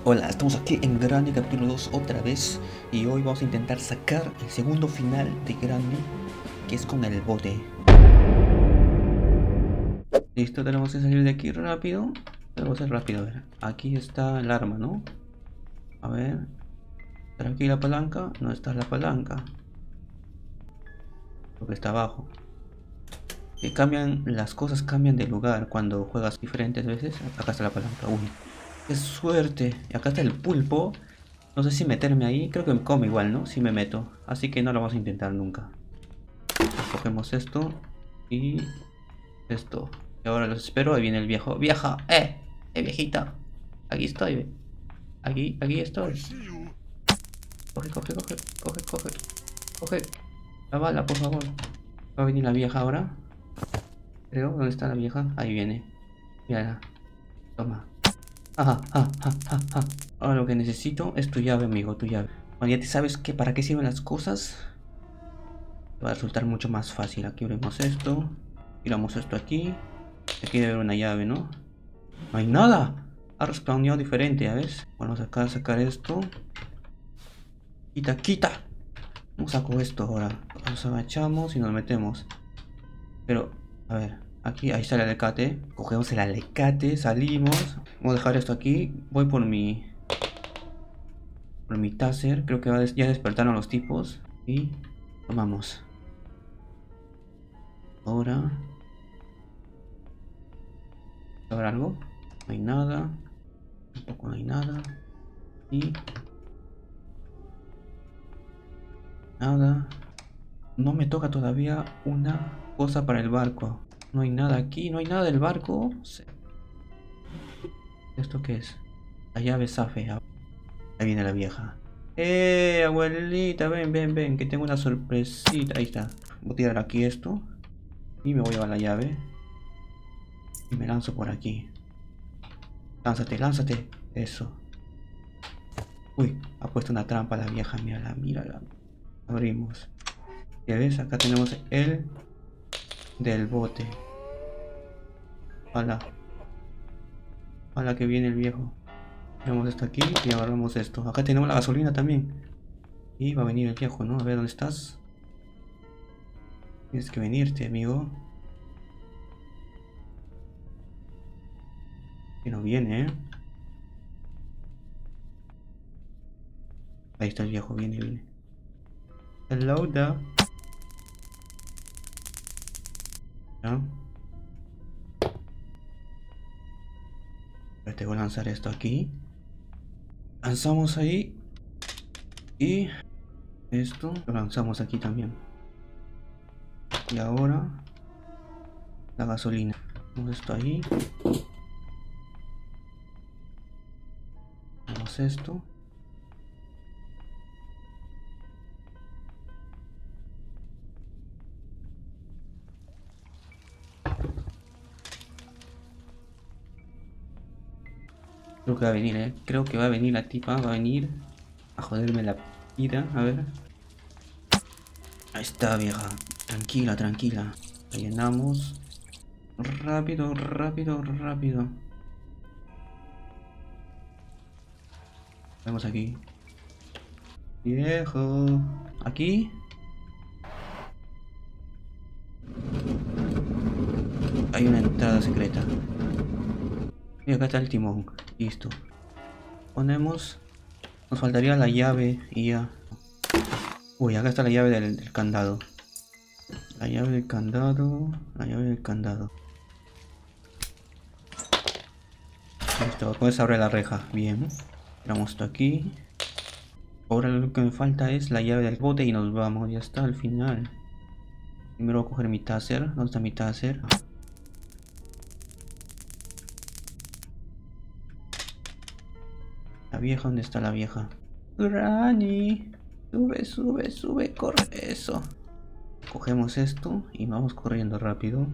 Hola, estamos aquí en Granny capítulo 2 otra vez y hoy vamos a intentar sacar el segundo final de Granny, que es con el bote. Listo, tenemos que salir de aquí rápido. Tenemos que ser rápido, a ver. Aquí está el arma, ¿no? A ver. ¿Está aquí la palanca? No está la palanca. Porque está abajo. Que cambian, las cosas cambian de lugar cuando juegas diferentes veces. Acá está la palanca. Uy, qué suerte. Y acá está el pulpo. No sé si meterme ahí. Creo que me come igual, ¿no? Si me meto. Así que no lo vamos a intentar nunca. Cogemos esto y esto. Y ahora los espero. Ahí viene el viejo. ¡Vieja! Viejita! Aquí estoy. Aquí estoy. Coge, coge, coge. Coge, coge. Coge. La bala, por favor. Va a venir la vieja ahora. Creo. ¿Dónde está la vieja? Ahí viene. Mírala. Toma. Ajá, ajá, ajá, ajá. Ahora lo que necesito es tu llave, amigo. Tu llave. Cuando ya te sabes que para qué sirven las cosas, te va a resultar mucho más fácil. Aquí abrimos esto. Tiramos esto aquí. Aquí debe haber una llave, ¿no? No hay nada. Ha respawneado diferente, ¿ya ves? Vamos acá a sacar esto. Quita, quita. ¿Cómo saco esto ahora? Nos agachamos y nos metemos. Pero, a ver. Aquí, ahí está el alicate. Cogemos el alicate, salimos. Vamos a dejar esto aquí. Voy por mi... Por mi taser. Creo que ya despertaron los tipos. Y tomamos. Ahora... ¿habrá algo? No hay nada. Tampoco no hay nada. Y... nada. No me toca todavía una cosa para el barco. No hay nada aquí, no hay nada del barco. ¿Esto qué es? La llave Safe. Ahí viene la vieja. Abuelita! Ven, ven, ven, que tengo una sorpresita. Ahí está. Voy a tirar aquí esto. Y me voy a llevar la llave. Y me lanzo por aquí. Lánzate, lánzate. Eso. Uy, ha puesto una trampa la vieja. Mírala, mírala. Abrimos. Ya ves, acá tenemos el del bote. Hola. Hola, que viene el viejo. Tiramos esto aquí y agarramos esto. Acá tenemos la gasolina también. Y va a venir el viejo, ¿no? A ver, ¿dónde estás? Tienes que venirte, amigo. Que no viene, ¿eh? Ahí está el viejo, viene, viene. Hello there. ¿Ya? Ahora te voy a lanzar esto aquí. Lanzamos ahí. Y esto lo lanzamos aquí también. Y ahora la gasolina. Ponemos esto ahí. Ponemos esto. Creo que va a venir, creo que va a venir la tipa. Va a venir a joderme la vida. A ver. Ahí está, vieja. Tranquila, tranquila. Rellenamos. Rápido, rápido, rápido. Vamos aquí. Viejo. Aquí. Hay una entrada secreta. Y acá está el timón. Listo. Ponemos. Nos faltaría la llave y ya. Uy, acá está la llave del candado. La llave del candado. La llave del candado. Listo, con eso abre la reja. Bien. Tiramos esto aquí. Ahora lo que me falta es la llave del bote y nos vamos. Ya está al final. Primero voy a coger mi taser. ¿Dónde está mi taser? La vieja, ¿dónde está la vieja? Granny. Sube, sube, sube, corre. Eso. Cogemos esto y vamos corriendo rápido.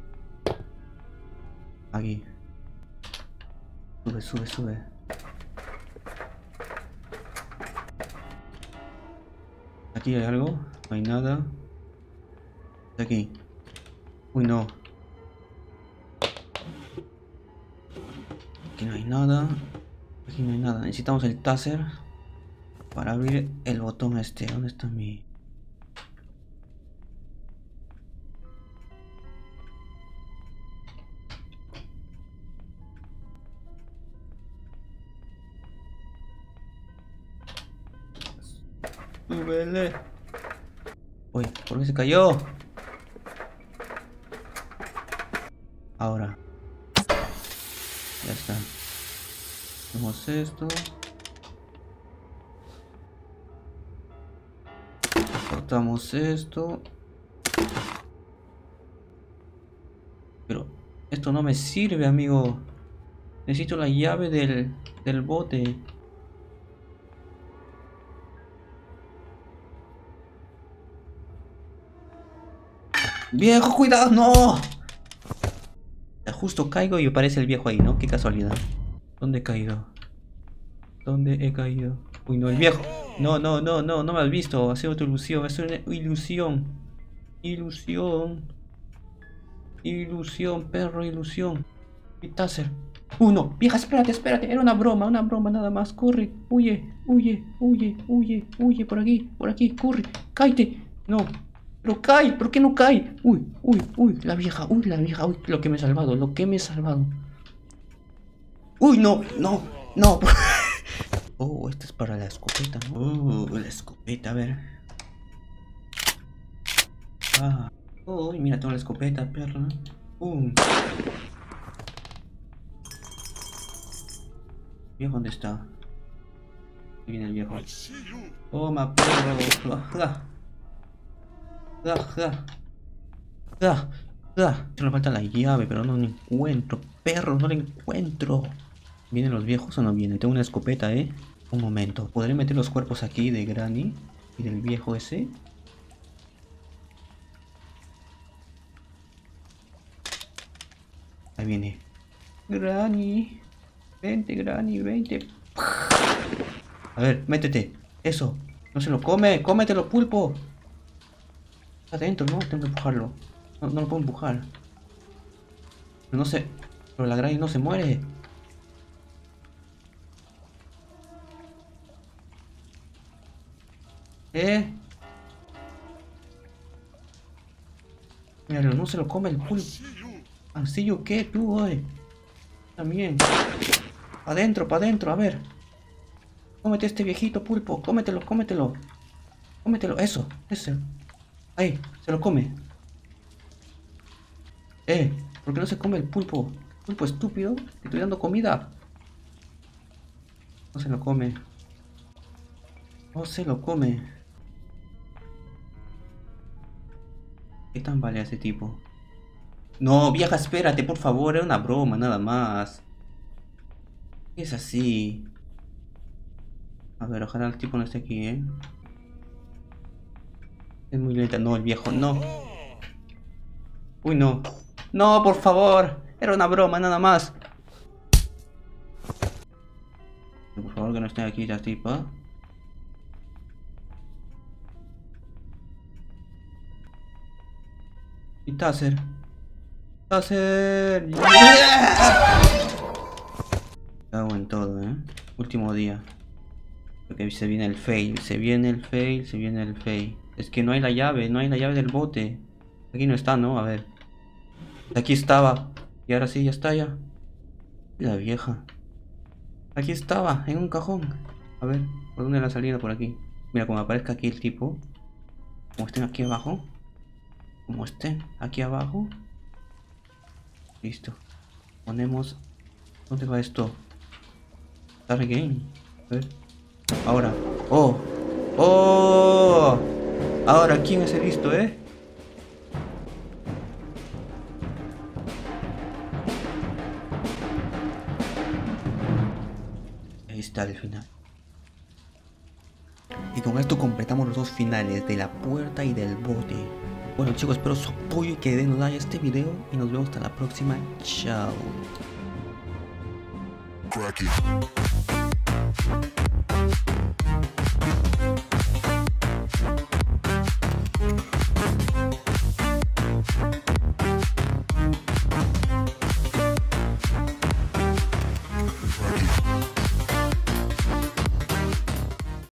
Aquí. Sube, sube, sube. Aquí hay algo. No hay nada. Aquí. Uy, no. Aquí no hay nada. Aquí no hay nada. Necesitamos el taser para abrir el botón este. ¿Dónde está mi...? ¡Súbele! Uy, ¿por qué se cayó? Ahora. Ya está. Hacemos esto. Cortamos esto. Pero esto no me sirve, amigo. Necesito la llave del bote. ¡Viejo, cuidado! ¡No! Justo caigo y aparece el viejo ahí, ¿no? Qué casualidad. ¿Dónde he caído? ¿Dónde he caído? Uy, no, el viejo. No, no, no, no, no me has visto. Ha sido tu ilusión. Es una ilusión. Ilusión. Ilusión, perro, ilusión. ¿Qué taser? No, vieja, espérate, espérate. Era una broma nada más. Corre, huye, huye, huye, huye, huye. Por aquí, corre. Cállate. No. Pero cae, ¿por qué no cae? Uy, uy, uy, la vieja, uy, lo que me he salvado, lo que me he salvado. Uy, no, no, no. Oh, esta es para la escopeta, ¿no? La escopeta, a ver. Ah. Uy, mira toda la escopeta, perro. ¿Viejo dónde está? Ahí viene el viejo. Toma, perro. Solo falta la llave, pero no la encuentro. Perro, no la encuentro. ¿Vienen los viejos o no vienen? Tengo una escopeta, ¿eh? Un momento. ¿Podré meter los cuerpos aquí de Granny y del viejo ese? Ahí viene. Granny. Vente, Granny, vente. A ver, métete. Eso. No se lo come. Cómetelo, pulpo. Está adentro, ¿no? Tengo que empujarlo. No, no lo puedo empujar. Pero no sé. Pero la Granny no se muere. Míralo, no se lo come el pulpo. ¿Ancillo qué? Tú, oye. También. Pa' adentro, a ver. Cómete este viejito pulpo. Cómetelo, cómetelo. Cómetelo, eso, ese. Ahí, se lo come. ¿Por qué no se come el pulpo? Pulpo estúpido, te estoy dando comida. No se lo come. No se lo come. ¿Qué tan vale ese tipo? No, vieja, espérate, por favor, era una broma, nada más. Es así. A ver, ojalá el tipo no esté aquí, ¿eh? Es muy lenta, no, el viejo, no. Uy, no. No, por favor. Era una broma, nada más. Por favor, que no esté aquí la tipa. Y Taser. Taser. ¡Yeah! Cago en todo, Último día. Porque se viene el fail. Se viene el fail. Se viene el fail. Es que no hay la llave. No hay la llave del bote. Aquí no está, ¿no? A ver. Aquí estaba. Y ahora sí, ya está ya. La vieja. Aquí estaba, en un cajón. A ver, ¿por dónde la salida? Por aquí. Mira, como aparezca aquí el tipo. Como estén aquí abajo. Como estén aquí abajo. Listo. Ponemos... ¿Dónde va esto? Start game. A ver. Ahora. ¡Oh! ¡Oh! Ahora, ¿quién es el listo, Ahí está el final. Y con esto completamos los dos finales de la puerta y del bote. Bueno chicos, espero su apoyo y que den like a este video y nos vemos hasta la próxima. Chao. Cracky.